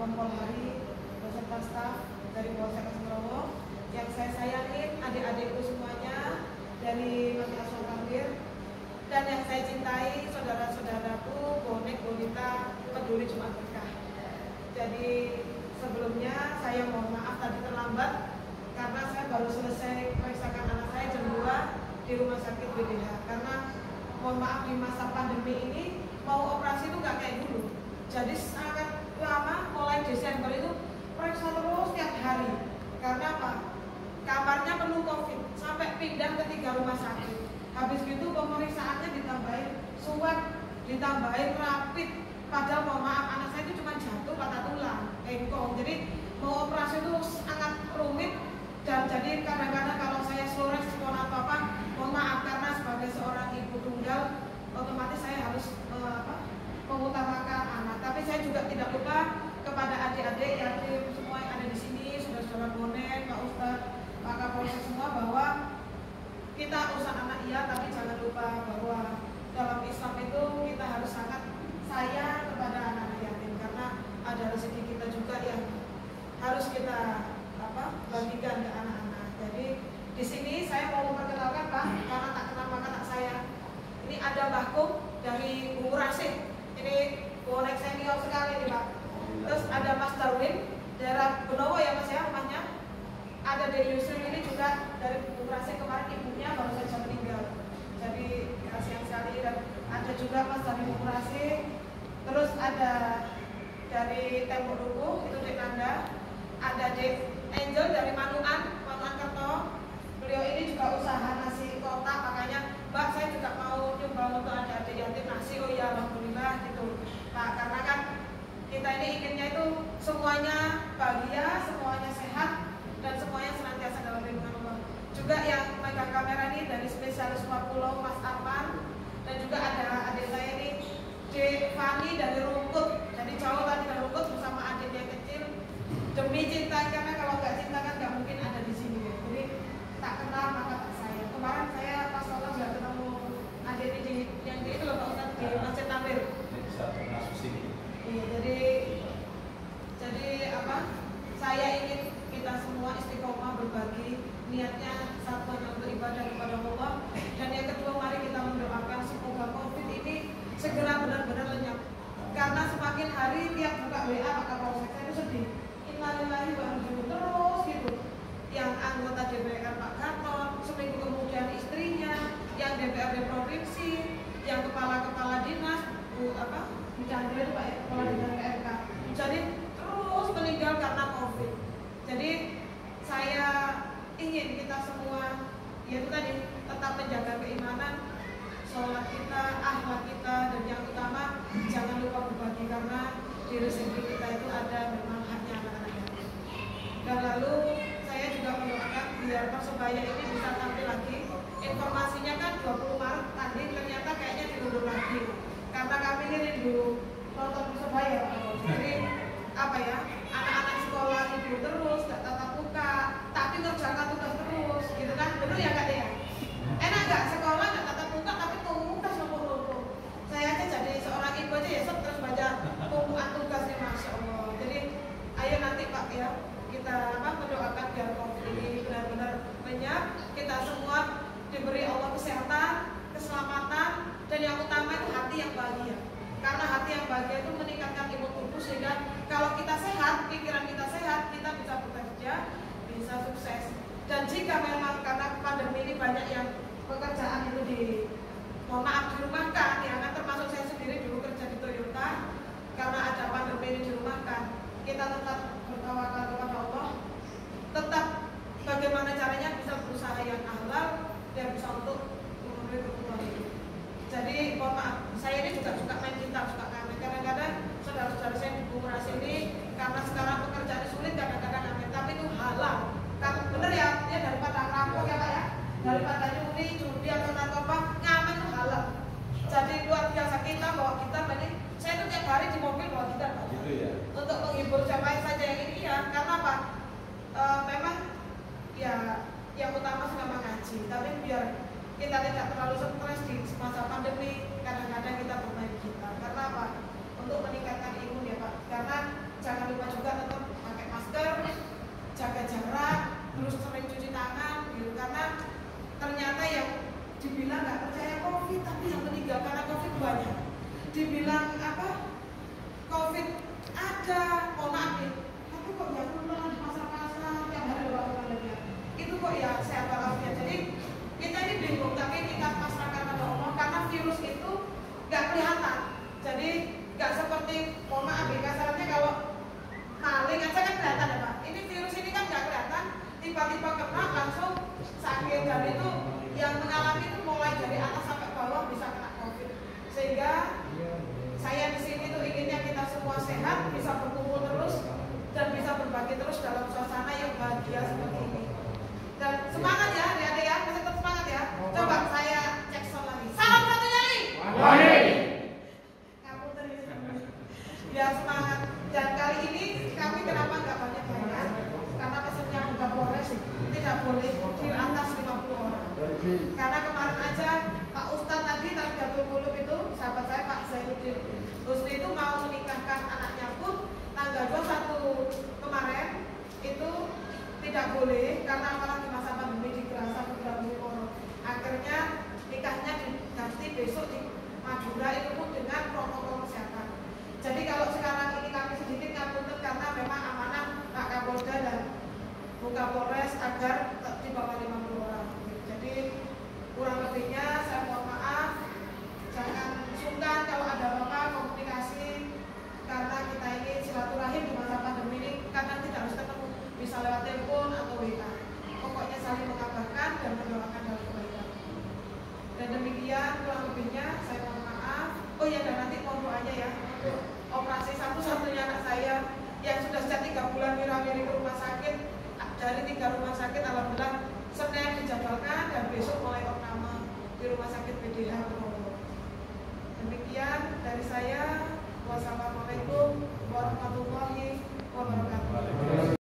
Kompol Hari beserta staf dari Polsek Semerowo, yang saya sayangin adik-adikku semuanya dari Mati Asuhan Kambir, dan yang saya cintai saudara-saudaraku bonek bonita peduli Jumat Berkah. Jadi sebelumnya saya mohon maaf tadi terlambat karena saya baru selesai memeriksakan anak saya jam 2 di rumah sakit BDH. Karena mohon maaf di masa pandemi ini mau operasi itu nggak kayak dulu. Jadi sangat lama, mulai Desember itu periksa terus tiap hari. Karena apa? Kamarnya penuh COVID sampai pindah ke 3 rumah sakit. Habis gitu pemeriksaannya ditambahin swab, ditambahin rapid. Padahal mohon maaf anak saya itu cuma jatuh patah tulang, engkong. Jadi mau operasi itu sangat rumit. Dan jadi kadang-kadang kalau saya slow respon atau apa, mohon maaf karena sebagai seorang ibu tunggal otomatis saya harus mengutamakan anak. Tapi saya juga tidak lupa kepada adik-adik yatim semua yang ada di sini, saudara-saudara bonek, Pak Ustadz, Pak Kapolsek semua, bahwa kita urusan anak iya, tapi jangan lupa bahwa dalam Islam itu kita harus sangat sayang kepada anak yatim karena ada rezeki kita juga yang harus kita bagikan ke anak-anak. Jadi di sini saya mau memperkenalkan Pak, karena tak kenal maka tak sayang. Ini ada Mbah Kum dari Bungu Rasih. Ini bonek senior sekali nih Pak. Terus ada Mas Darwin daerah Benowo ya Mas ya rumahnya. Ada Dek Yusri ini juga dari Bungu Rasih, kemarin ibunya baru saja meninggal. Jadi kasihan sekali. Dan ada juga Mas dari Bungu Rasih. Terus ada dari Tembok Duku itu Dek Nanda. Ada Dek Angel dari Manuan Kerto. Beliau ini juga usaha nasi kotak, makanya Mbak saya juga mau nyumbang untuk adik-adik yatim nasi. Oh ya alhamdulillah gitu Pak, karena kan kita ini inginnya itu semuanya bahagia, semuanya sehat, dan semuanya senantiasa dalam lindungan Allah. Juga yang megang kamera ini dari spesialis Pulau Mas Arman, dan juga ada adik saya ini Dek Fani dari Rungkut. Jadi jauh tadi dari Rungkut bersama adik yang kecil demi cinta, karena kalau nggak cinta kan nggak mungkin ada di sini ya. Jadi tak kenal maka tak sayang. Kemarin saya pas sholat nggak ketemu adik ini yang di itu loh Pak Ustadz di Masjid Tabir. Iya, jadi apa? Saya ingin kita semua istiqomah berbagi, niatnya satu hanya untuk ibadah kepada Allah. Dan yang kedua, mari kita mendoakan semoga COVID ini segera benar-benar lenyap. Karena semakin hari tiap buka WA maka Polsek saya itu sedih. Innalillahi wa inna ilaihi terus gitu. Yang anggota DPR Pak Gatot, seminggu kemudian istrinya, yang DPRD provinsi, yang kepala-kepala dinas, Bu Chandra itu Pak ya, kepala dinas PMK. Jadi terus meninggal karena COVID. Jadi saya ingin kita semua, yaitu tadi tetap menjaga keimanan, sholat kita, akhlak kita, dan yang utama jangan lupa berbagi karena di rezeki kita itu ada memang haknya anak-anak yatim. Dan lalu saya juga mendoakan biar Persebaya ini bisa tampil lagi. Informasinya kan 20 Maret tadi ternyata kayaknya diundur lagi karena kami ini rindu nonton Persebaya. Jadi apa ya, anak-anak sekolah libur terus, gak tatap muka, tapi ngerjakan tugas terus, gitu kan? Bener ya Kak Dea? Enak gak sekolah gak tatap muka tapi tugas numpuk-numpuk? Saya aja jadi seorang ibu aja ya, terus baca tumpukan tugas nih, Masya Allah. Jadi ayo nanti Pak ya, kita mendoakan biar COVID ini benar-benar lenyap, kita semua diberi Allah kesehatan, keselamatan, dan yang utama itu hati yang bahagia. Karena hati yang bahagia itu meningkatkan imun tubuh, sehingga kalau kita sehat, pikiran kita sehat, kita bisa bekerja, bisa sukses. Dan jika memang karena pandemi ini banyak yang pekerjaan itu mohon maaf dirumahkan, ya kan, termasuk saya sendiri dulu kerja di Toyota, karena ada pandemi ini dirumahkan, kita tetap bertawakal kepada Allah, tetap bagaimana caranya bisa berusaha yang halal dan bisa untuk memenuhi kebutuhan hidup. Jadi mohon maaf, saya ini juga suka main gitar, suka ngamen. Kadang-kadang saudara-saudara saya di Bungu Rasih ini karena sekarang pekerjaan sulit kadang-kadang ngamen, tapi itu halal. Kan bener ya, dia daripada rampok ya Pak ya, daripada nyuri, judi atau narkoba, ngamen itu halal. Jadi luar biasa kita bawa gitar, ini saya itu tiap hari di mobil bawa gitar Pak. Gitu ya. Untuk menghibur siapa saja yang ini ya, karena apa? Memang ya yang utama sudah mengaji, tapi biar kita tidak terlalu stres di masa pandemi, kadang-kadang kita bermain gitar. Karena apa? tiba-tiba kena langsung sakit, dan itu yang mengalami itu mulai dari atas sampai bawah bisa kena COVID. Sehingga saya di sini tuh inginnya kita semua sehat, bisa berkumpul terus dan bisa berbagi terus dalam suasana yang bahagia seperti ini. Dan semangat ya adik-adik ya, masih tetap semangat ya. Coba saya cek sound lagi. Salam satu nyali. Ya semangat. Dan kali ini kami kenapa nggak banyak-banyak? Karena pesannya buka Polres tidak boleh di atas 50 orang. Karena kemarin aja Pak Ustadz tadi Tarbiyatul Qulub itu sahabat saya Pak Zainuddin Husni itu mau menikahkan anaknya pun tanggal 21 kemarin itu tidak boleh karena apalagi masa pandemi di Gerasa beberapa orang. Akhirnya nikahnya diganti besok di Madura, itu pun dengan protokol kesehatan. Jadi kalau sekarang ini kami sedikit ngapunten karena memang amanah Pak Kapolda dan Bu Kapolres agar di bawah 50 orang. Jadi kurang lebihnya saya mohon maaf, jangan sungkan kalau ada apa-apa komunikasi, karena kita ini silaturahim di masa pandemi ini karena tidak harus ketemu, bisa lewat telepon atau WA. Pokoknya saling mengabarkan dan mendoakan dalam kebaikan. Dan demikian kurang lebihnya saya mohon maaf. Oh ya, dan nanti mohon doanya ya untuk operasi satu-satunya anak saya yang sudah sejak 3 bulan wirawiri ke rumah sakit. Dari 3 rumah sakit, alhamdulillah Senin